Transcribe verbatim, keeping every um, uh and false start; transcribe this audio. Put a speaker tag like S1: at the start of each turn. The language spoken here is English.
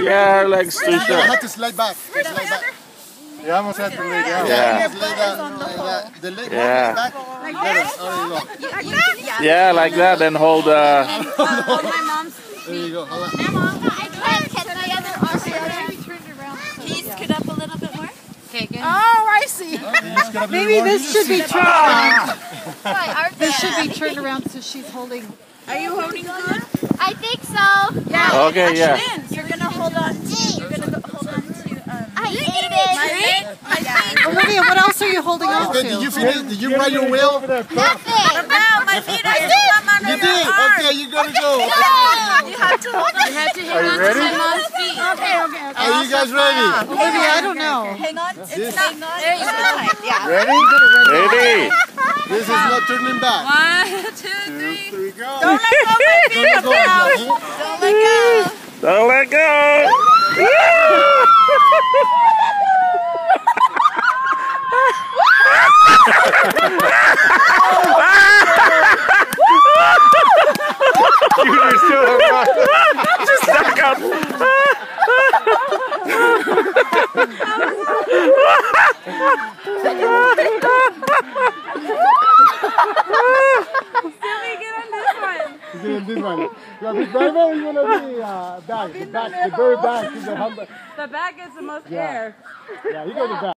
S1: Yeah, legs too
S2: You
S1: short.
S2: have to slide back. Slide back.
S3: You almost have to lay down.
S1: Yeah.
S2: Slide that, like that. The leg
S1: Yeah.
S2: back. Like that? Oh, there you go.
S1: Yeah, like that. Then hold uh
S4: Hold my mom's
S2: There you go. Hold on.
S4: I can't catch the other arm. Can you scoot up a little bit more? Okay, good.
S5: Oh, I see. Maybe this should be turned around. This should be turned around so she's holding.
S4: Are you holding good? I think so.
S5: Yeah.
S1: Okay, yeah.
S4: You're gonna hold on. You're gonna go, hold on to. Um, I ate it. My feet. My feet.
S5: Olivia, what else are you holding on
S2: Okay, did
S5: to?
S2: you finish? Did you ride your wheel?
S4: Nothing.
S6: No, my feet are still on
S2: You did. Okay, you gotta go.
S4: You have to hold on. You have to
S3: Are you ready?
S4: mom's feet.
S5: Okay, okay, okay.
S2: Are you guys ready?
S5: Olivia, I don't know.
S4: Hang on. It's not. There you go. Yeah.
S3: Ready?
S1: Ready?
S2: This is not turning back.
S6: One, two, three.
S3: Three, go.
S6: Don't let go, my feet
S2: Don't
S6: are
S2: go.
S6: out.
S4: Don't let go.
S1: Don't let go.
S3: You're still alive.
S1: Just back up.
S3: You did this one. You want to be driver or you want to be uh, back? The back, the very back is the humble.
S6: The back gets the most
S3: Yeah.
S6: air.
S3: Yeah, you go to the back.